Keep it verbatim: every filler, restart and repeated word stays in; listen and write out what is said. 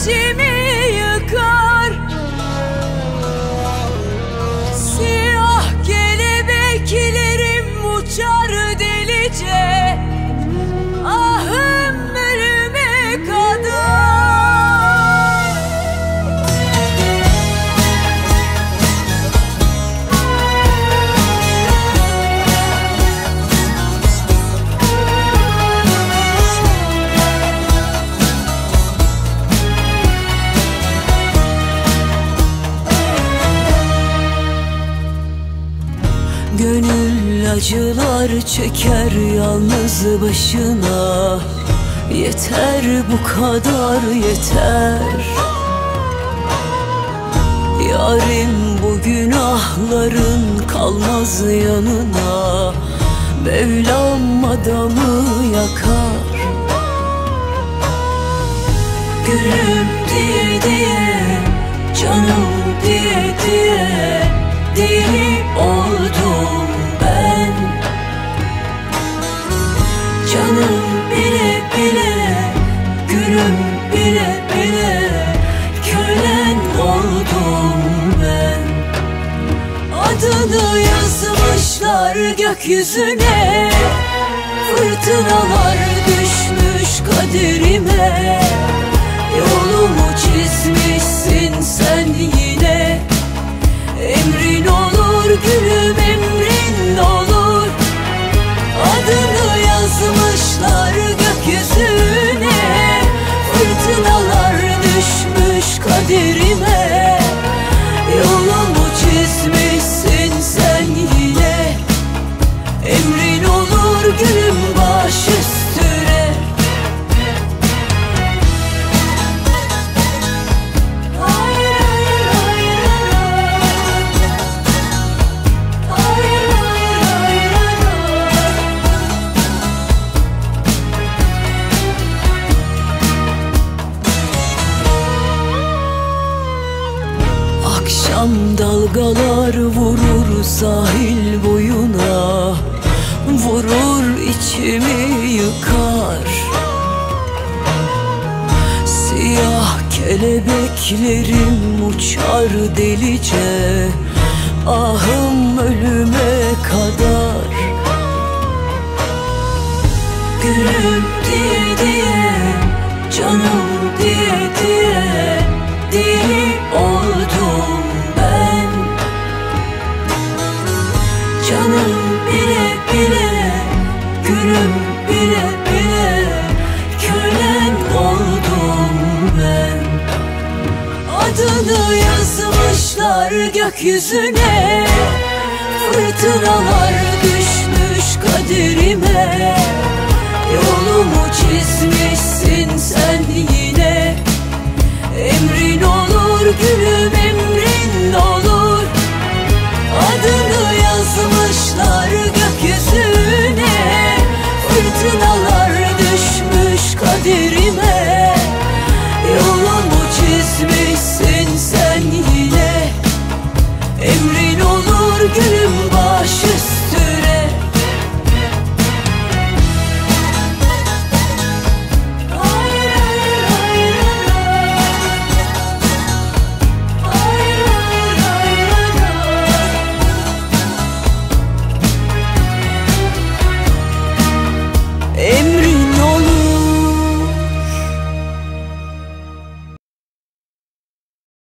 içimi yıkar. Siyah kelebeklerim uçar delice, ahım ölüme kadar. Gönül acılar çeker yalnız başına. Yeter bu kadar yeter. Yarim bu günahların kalmaz yanına. Mevlam adamı yakar. Gülüm diye diye, canım diye diye deli oldum ben. Canım bile bile, gülüm bile bile kölen oldum ben. Adını yazmışlar gökyüzüne, fırtınalar düşmüş kaderime. Yolumu çizmişsin sen yine. Emrin olur gülüm, emrin olur. Adını yazmışlar gökyüzüne, fırtınalar düşmüş kaderime. Yolumu çizmişsin sen yine. Emrin olur gülüm, baş üstüne. Akşam dalgalar vurur sahil boyuna, vurur içimi yıkar. Siyah kelebeklerim uçar delice, ahım ölüme kadar. Gülüm diye diye, canım diye diye deli oldum ben. Canım bile bile, gülüm bile bile kölen oldum ben. Adını yazmışlar gökyüzüne, fırtınalar düşmüş kaderime. Yolumu çizmişsin sen yine. Emrin olur gülüm, emrin olur. Adını yazmışlar gökyüzüne, fırtınalar düşmüş kaderime.